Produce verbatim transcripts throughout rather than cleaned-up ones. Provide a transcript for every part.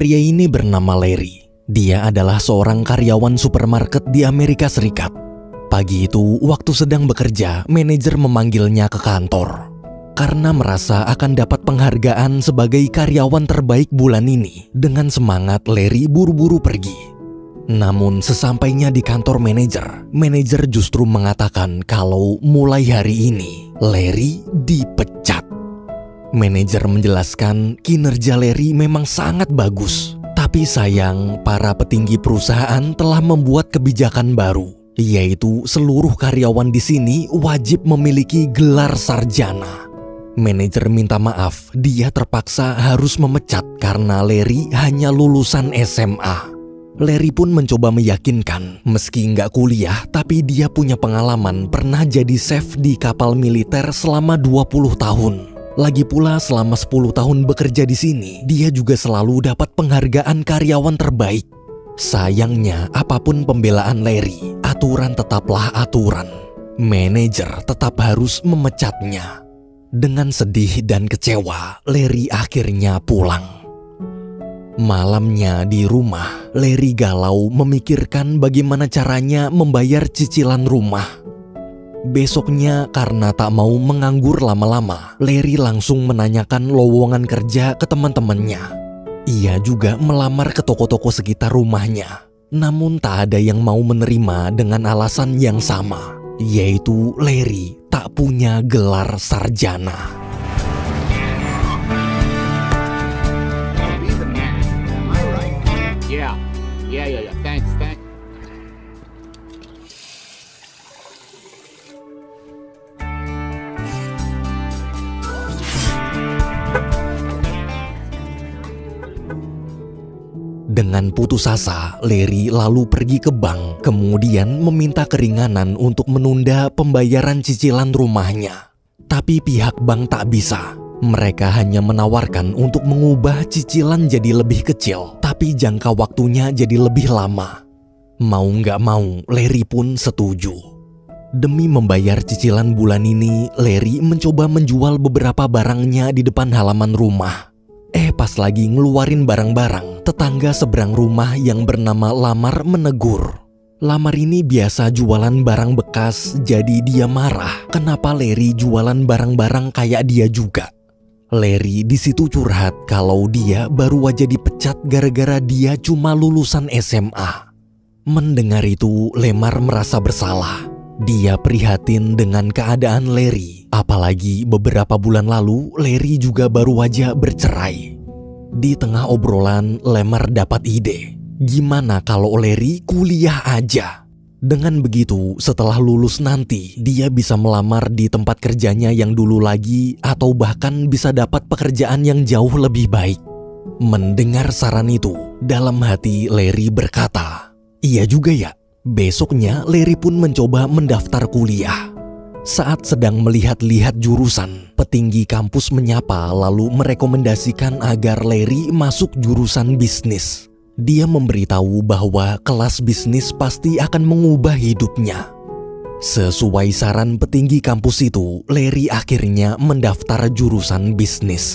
Pria ini bernama Larry. Dia adalah seorang karyawan supermarket di Amerika Serikat. Pagi itu, waktu sedang bekerja, manajer memanggilnya ke kantor. Karena merasa akan dapat penghargaan sebagai karyawan terbaik bulan ini, dengan semangat Larry buru-buru pergi. Namun sesampainya di kantor manajer, manajer justru mengatakan kalau mulai hari ini Larry dipecat. Manajer menjelaskan kinerja Larry memang sangat bagus, tapi sayang para petinggi perusahaan telah membuat kebijakan baru, yaitu seluruh karyawan di sini wajib memiliki gelar sarjana. Manajer minta maaf, dia terpaksa harus memecat karena Larry hanya lulusan S M A. Larry pun mencoba meyakinkan, meski nggak kuliah, tapi dia punya pengalaman pernah jadi chef di kapal militer selama dua puluh tahun. Lagi pula selama sepuluh tahun bekerja di sini, dia juga selalu dapat penghargaan karyawan terbaik. Sayangnya, apapun pembelaan Larry, aturan tetaplah aturan. Manajer tetap harus memecatnya. Dengan sedih dan kecewa, Larry akhirnya pulang. Malamnya di rumah, Larry galau memikirkan bagaimana caranya membayar cicilan rumah. Besoknya karena tak mau menganggur lama-lama, Larry langsung menanyakan lowongan kerja ke teman-temannya. Ia juga melamar ke toko-toko sekitar rumahnya. Namun tak ada yang mau menerima dengan alasan yang sama, yaitu Larry tak punya gelar sarjana. Yeah, yeah, yeah, yeah. Thanks, thanks. Dengan putus asa, Larry lalu pergi ke bank, kemudian meminta keringanan untuk menunda pembayaran cicilan rumahnya. Tapi pihak bank tak bisa. Mereka hanya menawarkan untuk mengubah cicilan jadi lebih kecil, tapi jangka waktunya jadi lebih lama. Mau nggak mau, Larry pun setuju. Demi membayar cicilan bulan ini, Larry mencoba menjual beberapa barangnya di depan halaman rumah. Eh, pas lagi ngeluarin barang-barang, tetangga seberang rumah yang bernama Lamar menegur. Lamar ini biasa jualan barang bekas, jadi dia marah kenapa Larry jualan barang-barang kayak dia juga. Larry di situ curhat kalau dia baru aja dipecat gara-gara dia cuma lulusan S M A. Mendengar itu, Lamar merasa bersalah. Dia prihatin dengan keadaan Larry, apalagi beberapa bulan lalu Larry juga baru aja bercerai. Di tengah obrolan, Lamar dapat ide. Gimana kalau Larry kuliah aja? Dengan begitu, setelah lulus nanti, dia bisa melamar di tempat kerjanya yang dulu lagi, atau bahkan bisa dapat pekerjaan yang jauh lebih baik. Mendengar saran itu, dalam hati Larry berkata, iya juga ya. Besoknya, Larry pun mencoba mendaftar kuliah. Saat sedang melihat-lihat jurusan, petinggi kampus menyapa lalu merekomendasikan agar Larry masuk jurusan bisnis. Dia memberitahu bahwa kelas bisnis pasti akan mengubah hidupnya. Sesuai saran petinggi kampus itu, Larry akhirnya mendaftar jurusan bisnis.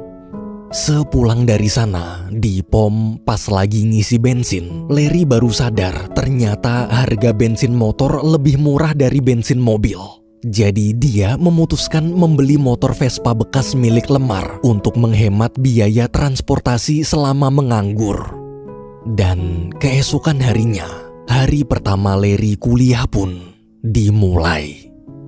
Sepulang dari sana, di pom pas lagi ngisi bensin, Larry baru sadar ternyata harga bensin motor lebih murah dari bensin mobil. Jadi dia memutuskan membeli motor Vespa bekas milik Lamar untuk menghemat biaya transportasi selama menganggur. Dan keesokan harinya, hari pertama Larry kuliah pun dimulai.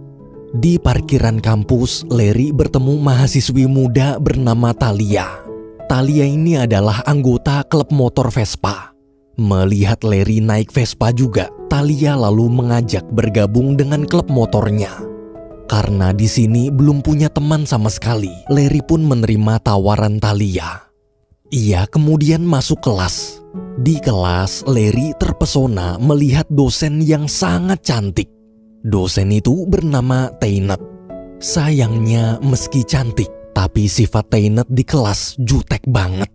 Di parkiran kampus, Larry bertemu mahasiswi muda bernama Talia. Talia ini adalah anggota klub motor Vespa. Melihat Larry naik Vespa juga, Talia lalu mengajak bergabung dengan klub motornya. Karena di sini belum punya teman sama sekali, Larry pun menerima tawaran Talia. Ia kemudian masuk kelas. Di kelas, Larry terpesona melihat dosen yang sangat cantik. Dosen itu bernama Tainet. Sayangnya meski cantik, tapi sifat Tainet di kelas jutek banget.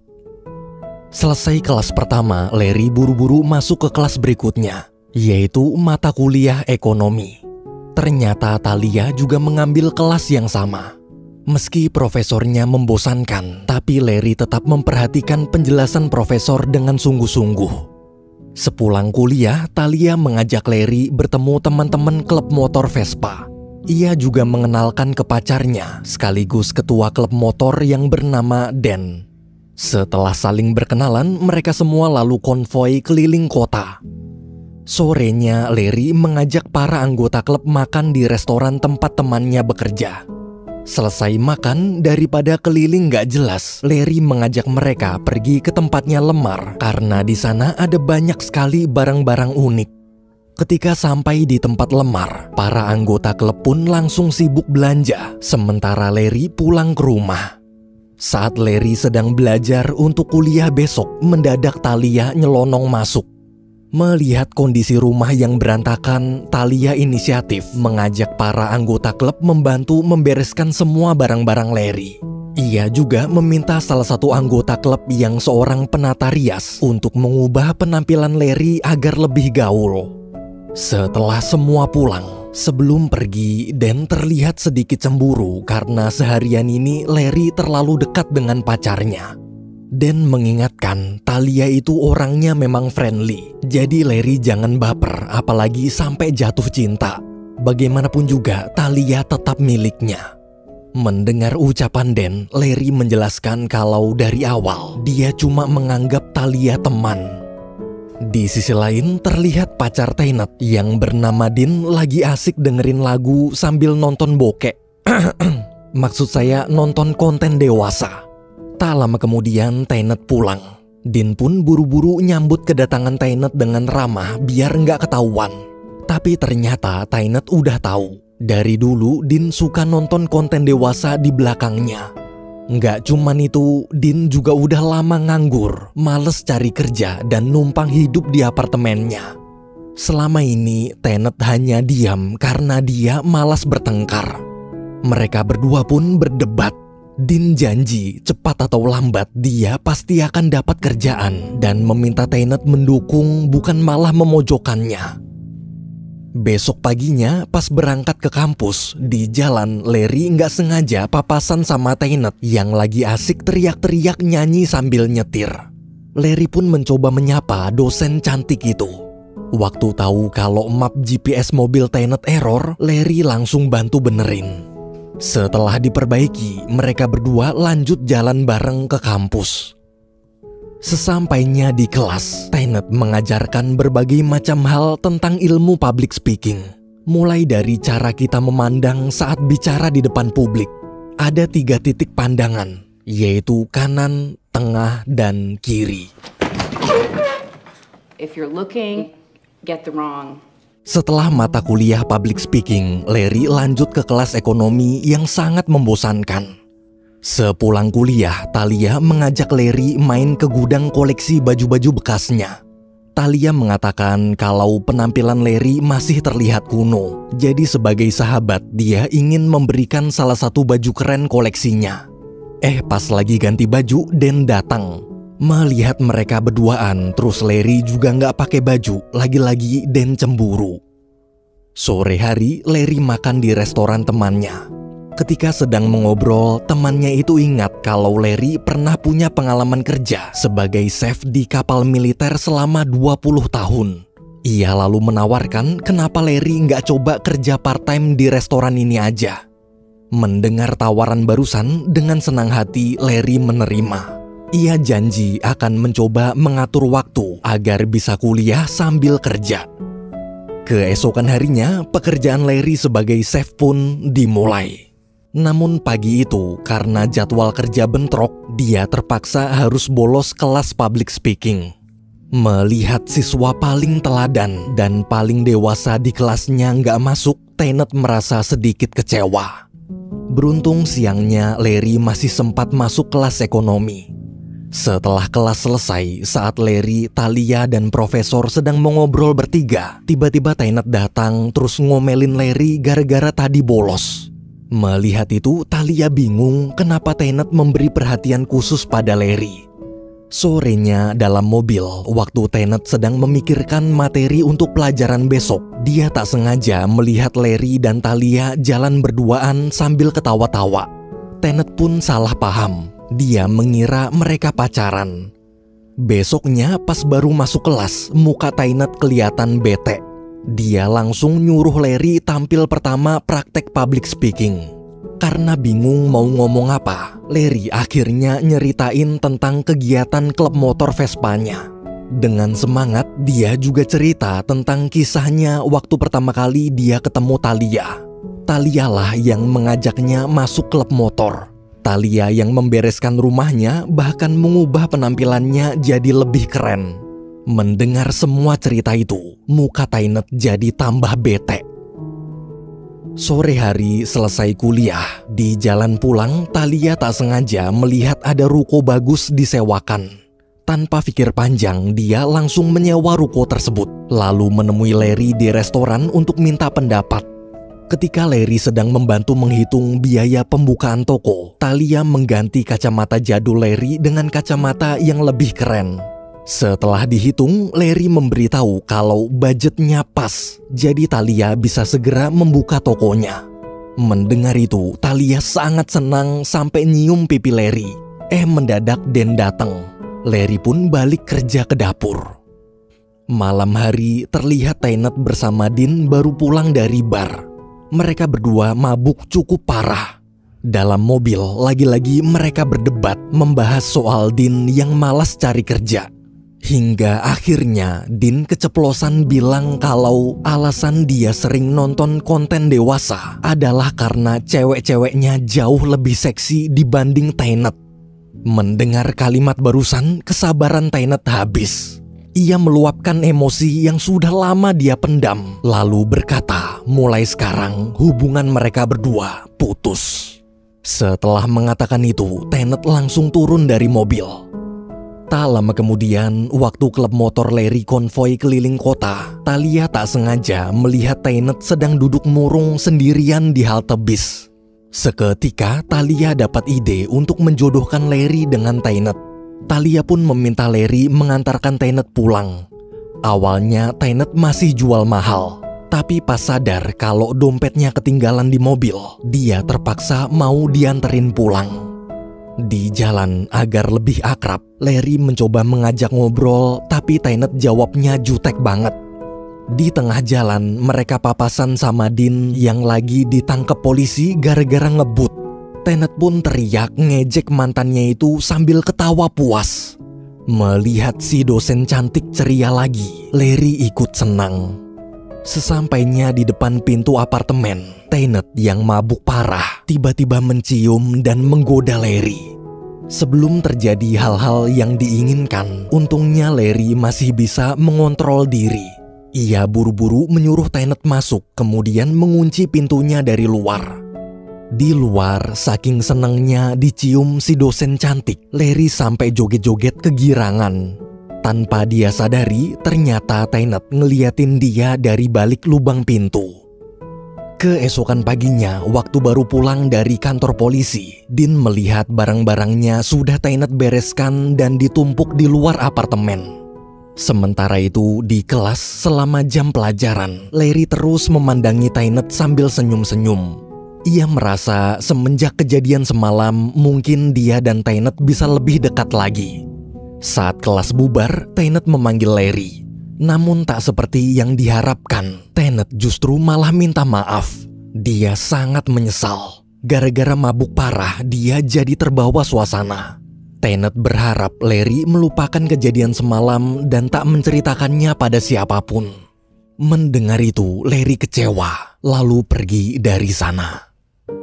Selesai kelas pertama, Larry buru-buru masuk ke kelas berikutnya, yaitu mata kuliah ekonomi. Ternyata Talia juga mengambil kelas yang sama. Meski profesornya membosankan, tapi Larry tetap memperhatikan penjelasan profesor dengan sungguh-sungguh. Sepulang kuliah, Talia mengajak Larry bertemu teman-teman klub motor Vespa. Ia juga mengenalkan ke pacarnya, sekaligus ketua klub motor yang bernama Dan. Setelah saling berkenalan, mereka semua lalu konvoi keliling kota. Sorenya, Larry mengajak para anggota klub makan di restoran tempat temannya bekerja. Selesai makan, daripada keliling gak jelas, Larry mengajak mereka pergi ke tempatnya Lemar karena di sana ada banyak sekali barang-barang unik. Ketika sampai di tempat Lemar, para anggota klub pun langsung sibuk belanja, sementara Larry pulang ke rumah. Saat Larry sedang belajar untuk kuliah besok, mendadak Talia nyelonong masuk. Melihat kondisi rumah yang berantakan, Talia inisiatif mengajak para anggota klub membantu membereskan semua barang-barang Larry. Ia juga meminta salah satu anggota klub yang seorang penata rias untuk mengubah penampilan Larry agar lebih gaul. Setelah semua pulang, sebelum pergi, Dan terlihat sedikit cemburu karena seharian ini Larry terlalu dekat dengan pacarnya. Dan mengingatkan Talia itu orangnya memang friendly, jadi Larry jangan baper apalagi sampai jatuh cinta. Bagaimanapun juga Talia tetap miliknya. Mendengar ucapan Dan, Larry menjelaskan kalau dari awal dia cuma menganggap Talia teman. Di sisi lain terlihat pacar Tainet yang bernama Din lagi asik dengerin lagu sambil nonton bokek. Maksud saya nonton konten dewasa. Tak lama kemudian Tainet pulang. Din pun buru-buru nyambut kedatangan Tainet dengan ramah biar nggak ketahuan. Tapi ternyata Tainet udah tahu. Dari dulu Din suka nonton konten dewasa di belakangnya. Nggak cuman itu, Din juga udah lama nganggur, males cari kerja dan numpang hidup di apartemennya. Selama ini Tainet hanya diam karena dia malas bertengkar. Mereka berdua pun berdebat. Din janji cepat atau lambat dia pasti akan dapat kerjaan dan meminta Tainet mendukung bukan malah memojokkannya. Besok paginya pas berangkat ke kampus, di jalan Larry nggak sengaja papasan sama Tainet yang lagi asik teriak-teriak nyanyi sambil nyetir. Larry pun mencoba menyapa dosen cantik itu. Waktu tahu kalau map G P S mobil Tainet error, Larry langsung bantu benerin. Setelah diperbaiki, mereka berdua lanjut jalan bareng ke kampus. Sesampainya di kelas, Tainet mengajarkan berbagai macam hal tentang ilmu public speaking. Mulai dari cara kita memandang saat bicara di depan publik. Ada tiga titik pandangan, yaitu kanan, tengah, dan kiri. If you're looking, get the wrong. Setelah mata kuliah public speaking, Larry lanjut ke kelas ekonomi yang sangat membosankan. Sepulang kuliah, Talia mengajak Larry main ke gudang koleksi baju-baju bekasnya. Talia mengatakan kalau penampilan Larry masih terlihat kuno, jadi sebagai sahabat dia ingin memberikan salah satu baju keren koleksinya. Eh pas lagi ganti baju, Dan datang. Melihat mereka berduaan, terus Larry juga nggak pakai baju, lagi-lagi Dan cemburu. Sore hari, Larry makan di restoran temannya. Ketika sedang mengobrol, temannya itu ingat kalau Larry pernah punya pengalaman kerja sebagai chef di kapal militer selama dua puluh tahun. Ia lalu menawarkan kenapa Larry nggak coba kerja part-time di restoran ini aja. Mendengar tawaran barusan, dengan senang hati Larry menerima. Ia janji akan mencoba mengatur waktu agar bisa kuliah sambil kerja. Keesokan harinya, pekerjaan Larry sebagai chef pun dimulai. Namun pagi itu, karena jadwal kerja bentrok, dia terpaksa harus bolos kelas public speaking. Melihat siswa paling teladan dan paling dewasa di kelasnya nggak masuk, Tainet merasa sedikit kecewa. Beruntung siangnya Larry masih sempat masuk kelas ekonomi. Setelah kelas selesai, saat Larry, Talia, dan profesor sedang mengobrol bertiga, tiba-tiba Tainet datang terus ngomelin Larry gara-gara tadi bolos. Melihat itu, Talia bingung kenapa Tainet memberi perhatian khusus pada Larry. Sorenya dalam mobil, waktu Tainet sedang memikirkan materi untuk pelajaran besok, dia tak sengaja melihat Larry dan Talia jalan berduaan sambil ketawa-tawa. Tenet pun salah paham. Dia mengira mereka pacaran. Besoknya pas baru masuk kelas, muka Tenet kelihatan bete. Dia langsung nyuruh Larry tampil pertama praktek public speaking. Karena bingung mau ngomong apa, Larry akhirnya nyeritain tentang kegiatan klub motor Vespanya. Dengan semangat, dia juga cerita tentang kisahnya waktu pertama kali dia ketemu Talia. Talia lah yang mengajaknya masuk klub motor. Talia yang membereskan rumahnya, bahkan mengubah penampilannya jadi lebih keren. Mendengar semua cerita itu, muka Tenet jadi tambah bete. Sore hari selesai kuliah, di jalan pulang, Talia tak sengaja melihat ada ruko bagus disewakan. Tanpa pikir panjang, dia langsung menyewa ruko tersebut, lalu menemui Larry di restoran untuk minta pendapat. Ketika Larry sedang membantu menghitung biaya pembukaan toko, Talia mengganti kacamata jadul Larry dengan kacamata yang lebih keren. Setelah dihitung, Larry memberitahu kalau budgetnya pas, jadi Talia bisa segera membuka tokonya. Mendengar itu, Talia sangat senang sampai nyium pipi Larry. Eh mendadak Den datang. Larry pun balik kerja ke dapur. Malam hari terlihat Tenet bersama Dean baru pulang dari bar. Mereka berdua mabuk cukup parah. Dalam mobil, lagi-lagi mereka berdebat membahas soal Dean yang malas cari kerja. Hingga akhirnya Dean keceplosan bilang kalau alasan dia sering nonton konten dewasa adalah karena cewek-ceweknya jauh lebih seksi dibanding Tenet. Mendengar kalimat barusan, kesabaran Tenet habis. Ia meluapkan emosi yang sudah lama dia pendam, lalu berkata, mulai sekarang hubungan mereka berdua putus. Setelah mengatakan itu, Tenet langsung turun dari mobil. Tak lama kemudian, waktu klub motor Larry konvoi keliling kota, Talia tak sengaja melihat Tenet sedang duduk murung sendirian di halte bis. Seketika, Talia dapat ide untuk menjodohkan Larry dengan Tenet. Talia pun meminta Larry mengantarkan Tenet pulang. Awalnya Tenet masih jual mahal, tapi pas sadar kalau dompetnya ketinggalan di mobil, dia terpaksa mau dianterin pulang. Di jalan agar lebih akrab, Larry mencoba mengajak ngobrol, tapi Tenet jawabnya jutek banget. Di tengah jalan, mereka papasan sama Dean yang lagi ditangkap polisi gara-gara ngebut. Tenet pun teriak ngejek mantannya itu sambil ketawa puas. Melihat si dosen cantik ceria lagi, Larry ikut senang. Sesampainya di depan pintu apartemen, Tenet yang mabuk parah tiba-tiba mencium dan menggoda Larry. Sebelum terjadi hal-hal yang diinginkan, untungnya Larry masih bisa mengontrol diri. Ia buru-buru menyuruh Tenet masuk, kemudian mengunci pintunya dari luar. Di luar, saking senangnya dicium si dosen cantik, Larry sampai joget-joget kegirangan. Tanpa dia sadari, ternyata Tenet ngeliatin dia dari balik lubang pintu. Keesokan paginya, waktu baru pulang dari kantor polisi, Dean melihat barang-barangnya sudah Tenet bereskan dan ditumpuk di luar apartemen. Sementara itu, di kelas selama jam pelajaran, Larry terus memandangi Tenet sambil senyum-senyum. Ia merasa semenjak kejadian semalam mungkin dia dan Tenet bisa lebih dekat lagi. Saat kelas bubar, Tenet memanggil Larry. Namun tak seperti yang diharapkan, Tenet justru malah minta maaf. Dia sangat menyesal. Gara-gara mabuk parah, dia jadi terbawa suasana. Tenet berharap Larry melupakan kejadian semalam dan tak menceritakannya pada siapapun. Mendengar itu, Larry kecewa, lalu pergi dari sana.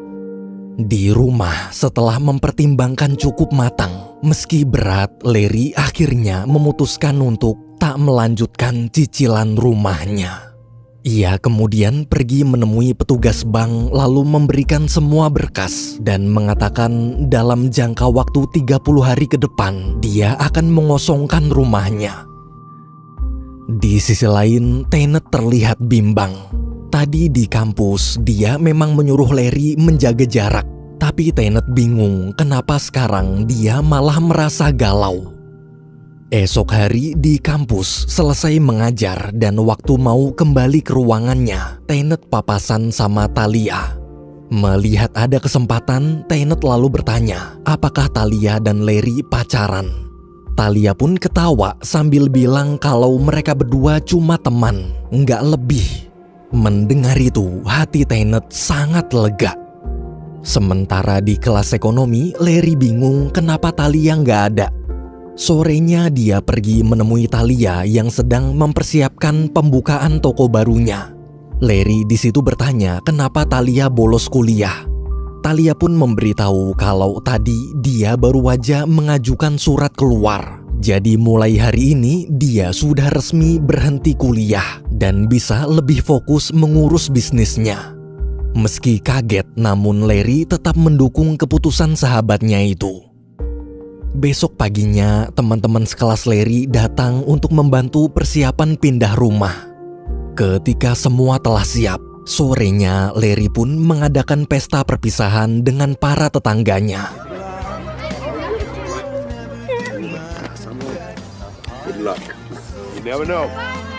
Di rumah, setelah mempertimbangkan cukup matang, meski berat, Larry akhirnya memutuskan untuk tak melanjutkan cicilan rumahnya. Ia kemudian pergi menemui petugas bank lalu memberikan semua berkas dan mengatakan dalam jangka waktu tiga puluh hari ke depan dia akan mengosongkan rumahnya. Di sisi lain, Tenet terlihat bimbang. Tadi di kampus, dia memang menyuruh Larry menjaga jarak. Tapi Tenet bingung kenapa sekarang dia malah merasa galau. Esok hari di kampus, selesai mengajar dan waktu mau kembali ke ruangannya, Tenet papasan sama Talia. Melihat ada kesempatan, Tenet lalu bertanya, apakah Talia dan Larry pacaran? Talia pun ketawa sambil bilang kalau mereka berdua cuma teman, nggak lebih. Mendengar itu, hati Tenet sangat lega. Sementara di kelas ekonomi, Larry bingung kenapa Talia nggak ada. Sorenya dia pergi menemui Talia yang sedang mempersiapkan pembukaan toko barunya. Larry di situ bertanya kenapa Talia bolos kuliah. Talia pun memberitahu kalau tadi dia baru aja mengajukan surat keluar. Jadi mulai hari ini dia sudah resmi berhenti kuliah dan bisa lebih fokus mengurus bisnisnya. Meski kaget, namun Larry tetap mendukung keputusan sahabatnya itu. Besok paginya, teman-teman sekelas Larry datang untuk membantu persiapan pindah rumah. Ketika semua telah siap, sorenya Larry pun mengadakan pesta perpisahan dengan para tetangganya. Good luck. You never know.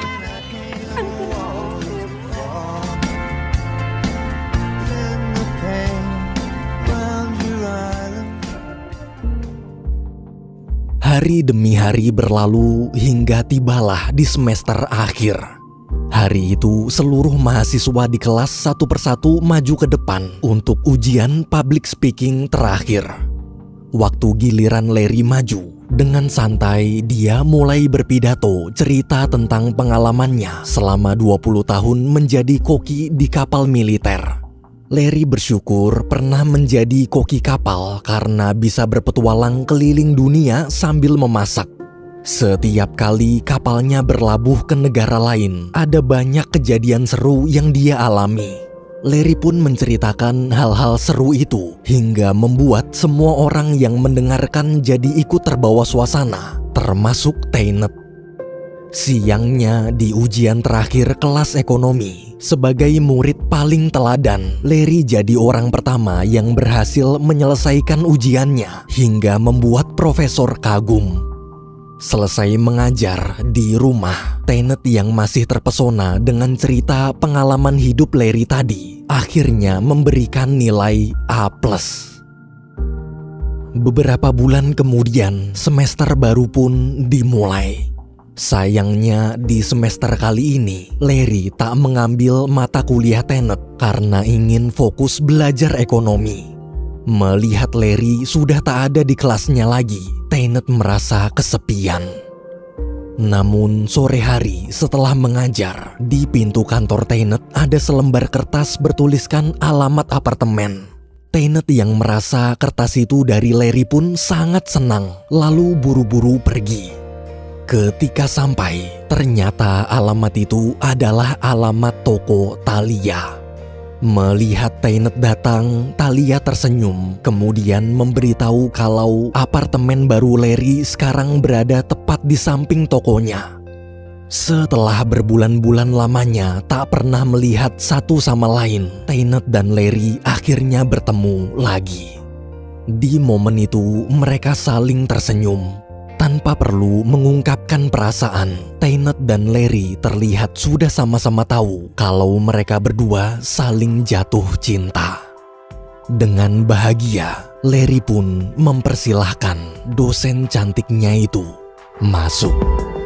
Hari demi hari berlalu hingga tibalah di semester akhir. Hari itu seluruh mahasiswa di kelas satu persatu maju ke depan untuk ujian public speaking terakhir. Waktu giliran Larry maju, dengan santai dia mulai berpidato cerita tentang pengalamannya selama dua puluh tahun menjadi koki di kapal militer. Larry bersyukur pernah menjadi koki kapal karena bisa berpetualang keliling dunia sambil memasak. Setiap kali kapalnya berlabuh ke negara lain, ada banyak kejadian seru yang dia alami. Larry pun menceritakan hal-hal seru itu hingga membuat semua orang yang mendengarkan jadi ikut terbawa suasana, termasuk Tenet. Siangnya di ujian terakhir kelas ekonomi, sebagai murid paling teladan, Larry jadi orang pertama yang berhasil menyelesaikan ujiannya hingga membuat profesor kagum. Selesai mengajar di rumah, Tenet yang masih terpesona dengan cerita pengalaman hidup Larry tadi akhirnya memberikan nilai A plus. Beberapa bulan kemudian, semester baru pun dimulai. Sayangnya di semester kali ini, Larry tak mengambil mata kuliah Tenet karena ingin fokus belajar ekonomi. Melihat Larry sudah tak ada di kelasnya lagi, Tenet merasa kesepian. Namun sore hari setelah mengajar, di pintu kantor Tenet ada selembar kertas bertuliskan alamat apartemen. Tenet yang merasa kertas itu dari Larry pun sangat senang, lalu buru-buru pergi. Ketika sampai, ternyata alamat itu adalah alamat toko Talia. Melihat Tenet datang, Talia tersenyum, kemudian memberitahu kalau apartemen baru Larry sekarang berada tepat di samping tokonya. Setelah berbulan-bulan lamanya tak pernah melihat satu sama lain, Tenet dan Larry akhirnya bertemu lagi. Di momen itu, mereka saling tersenyum. Tanpa perlu mengungkapkan perasaan, Tenet dan Larry terlihat sudah sama-sama tahu kalau mereka berdua saling jatuh cinta. Dengan bahagia, Larry pun mempersilahkan dosen cantiknya itu masuk.